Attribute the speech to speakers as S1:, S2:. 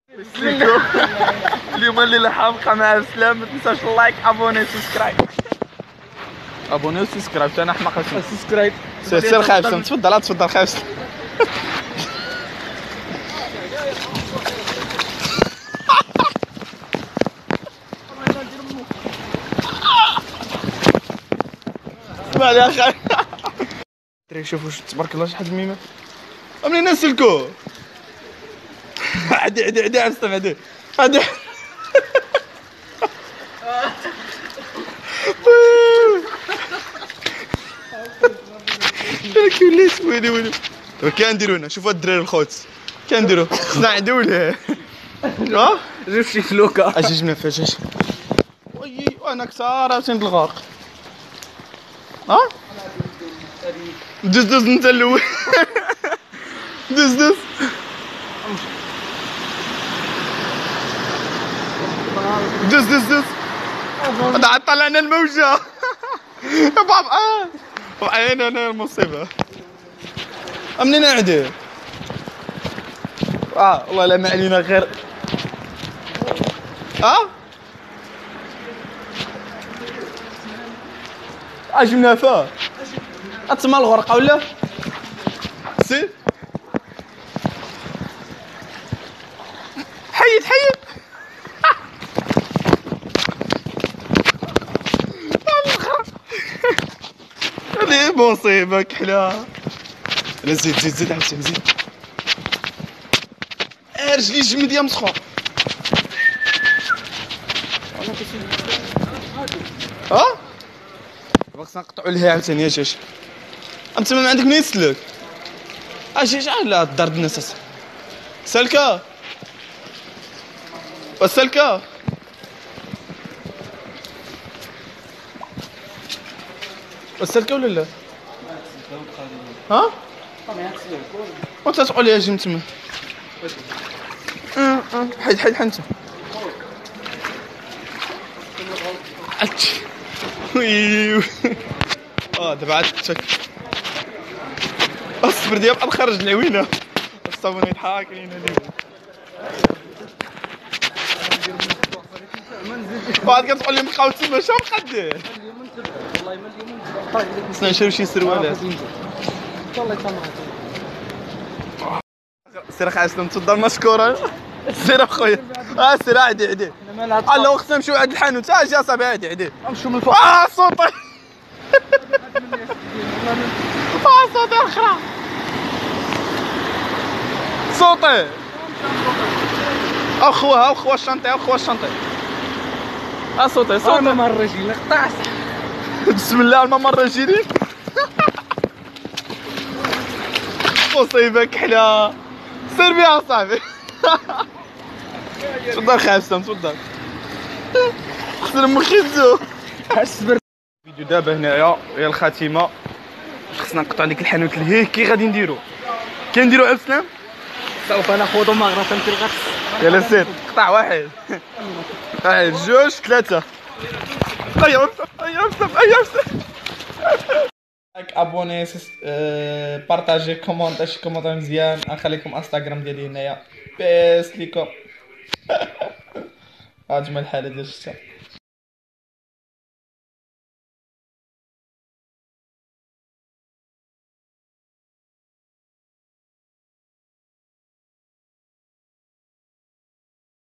S1: اليوم الليله حامقه مع السلام. ما تنساش اللايك ابوني سبسكرايب. ابوني وسبسكرايب. انا احمق سبسكرايب. سير خايف تفضل تفضل خايف. اسمع يا اخي تري شوفوا تبارك الله شحال ميمه منين نسلكو. عدي عم عدي وليت ويلي دابا كنديرو هنا. شوفوا الدراري الخوت كنديرو خصنا نعديو له. جيب شي فلوكه اجي جبنا فيها جاج وي وانا كثار عاوتاني الغرق. دوز انت الاول. دوز هذا طلعنا الموجه. بابا انا المصيبه. منين نعدي؟ والله لا ما علينا غير جبنا فيها تما الغرقه ولا سير حيد هذه مصيبه كحله. لا زيد عاوتاني زيد. رجلي جمد يا مسخون. خصنا نقطعوا لها عاوتاني يا جاج. انت ما عندك منين يسلك؟ اجي لا الدار الناس سلكه والسلكه والسلكه ولا لا؟ وانت تقول لي اجي من تما. حيد انت. دابا عاد تشك اصبر ديال بقى نخرج العوينه الصابون يضحك لينا اليوم. بعد كتقول لي بقاو تما شنو نقدر. والله ما اليوم خصنا نشريو شي سروالات. سير خاصنا تفضل مشكورا. سير اخويا سير عدي الله خصنا نمشيو عند الحانوت. اجي اصاحبي عدي نمشيو من الفوق. صوتي صوتي الاخرى صوتي اخوها الشنطه صوتي ماما الرجيل قطع. بسم الله الماما الرجيلين. مصيبه كحله. سير بيها صاحبي. تفضل خاصة تفضل. خسر مخي تزو. الفيديو دابا هنايا هي الخاتمه. خصنا نقطعو ديك الحانوت لهيه. كي غادي نديرو؟ كنديرو عبد السلام. سوف ناخذ مغرفه في الغرس. يلا سير قطع واحد جوج ثلاثه. ايوا لايك ابوني بارطاجي كومونتي شي كومونتير مزيان. نخليكم انستغرام ديالي هنايا. بيس ليكم. اجمل حاله ديال الشتا.